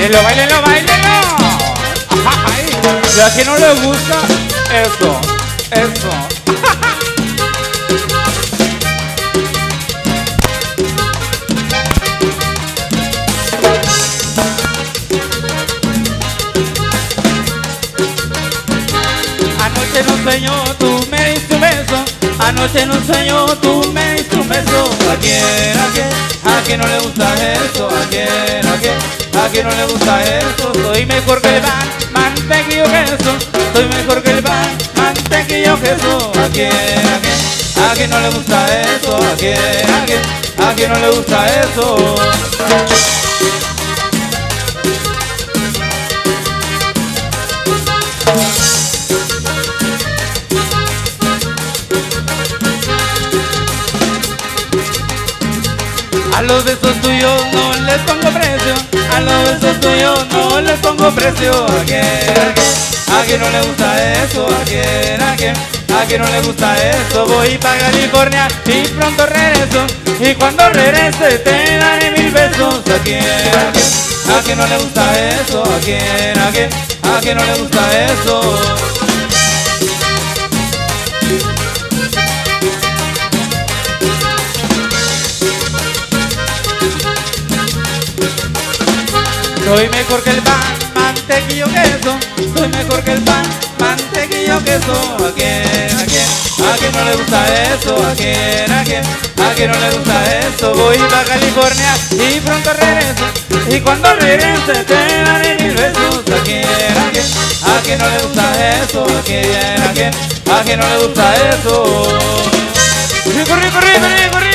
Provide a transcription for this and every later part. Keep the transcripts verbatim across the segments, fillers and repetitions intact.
Báilenlo, báilenlo, báilenlo. Ay, y a quien no le gusta eso, eso. Anoche en un sueño tú me diste un beso. Anoche en un sueño tú me diste un beso. ¿A quién, a quién, a quién no le gusta eso? ¿A quién, a quién, a quién no le gusta eso? Soy mejor que el pan, mantequillo, queso. Soy mejor que el pan, mantequillo, queso. ¿A quién, a quién, a quién no le gusta eso? ¿A quién, a quién, a quién no le gusta eso? A los besos tuyos no les pongo precio. A los besos tuyos no les pongo precio. ¿A quién, a quién, a quién no le gusta eso? ¿A quién, a quién, a quién no le gusta eso? Voy pa' California y pronto regreso. Y cuando regrese te daré mil besos. ¿A quién, a quién, a quién no le gusta eso? ¿A quién, a quién, a quién no le gusta eso? Soy mejor que el pan, mantequillo, queso. Soy mejor que el pan, mantequillo, queso. ¿A quién, a quién, a quién no le gusta eso? ¿A quién, a quién, a quién no le gusta eso? Voy pa' California y pronto regreso. Y cuando regrese te daré mil besos. ¿A quién, a quién, a quién no le gusta eso? ¿A quién, a quién, a quién no le gusta eso? ¡Rico, rico, rico, rico, rico!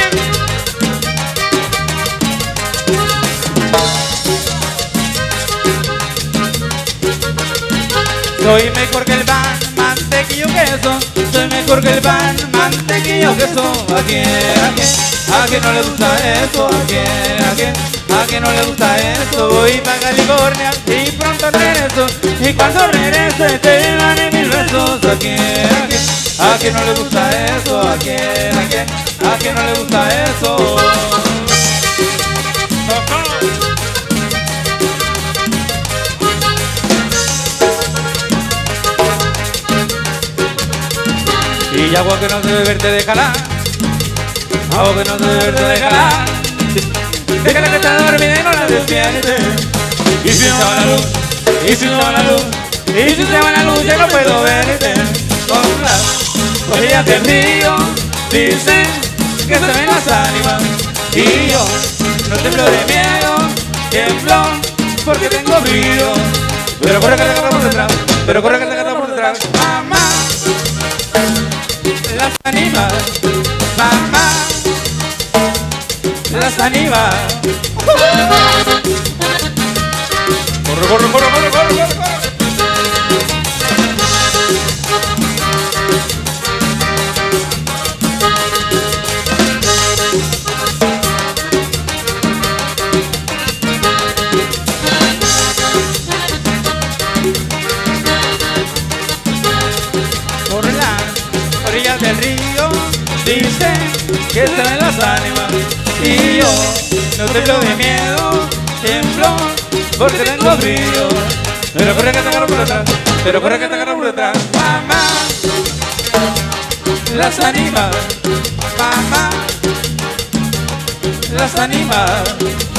Soy mejor que el pan, mantequillo, queso. Soy mejor que el pan, mantequillo, queso. ¿A quién, a quién, a quién no le gusta eso? ¿A quién, a quién, a quién no le gusta eso? Voy pa' California y pronto regreso. Y cuando regrese te daré mil besos. ¿A quién, a quién, a quién no le gusta eso? ¿A quién, a quién, a quién no le gusta eso? Y agua que no se beber te dejará. Agua que no se beber te dejará. Déjala que está dormida y no la despierte. Y si se va la luz, y si se va la luz, y si se va la luz ya no puedo verte. Con las orillas del río dicen que se ven las ánimas. Y yo no temblo de miedo, tiemblo porque tengo brillo. Pero corre que te agarra por detrás, pero corre que te agarra por detrás. Mamá, las anima, mamá, las anima. Corre, corre, corre, corre, corre, corre, corre. Por las orillas del río dicen que se ven las ánimas. Y yo no temblo de miedo, tiemblo porque tengo brillo. Pero corre que te agarro por detrás, pero corre que te agarro por detrás. Mamá, las anima, mamá, las anima.